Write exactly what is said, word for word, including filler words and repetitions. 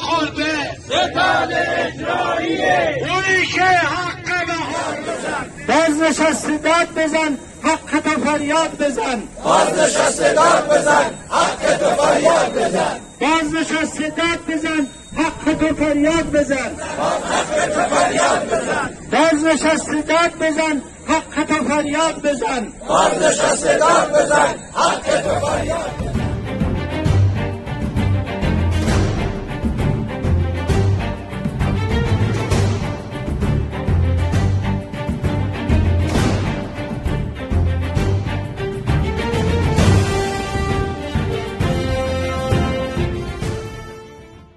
خورده ستاد اجراییه اونی که حق بهار بزن بازنشسته داد بزن حق تو فریاد بزن بازنشسته داد بزن حق تو فریاد بزن بازنشسته داد بزن حق تو فریاد بزن حق تو فریاد بزن بازنشسته داد بزن حق تو فریاد بزن بازنشسته داد بزن حق تو فریاد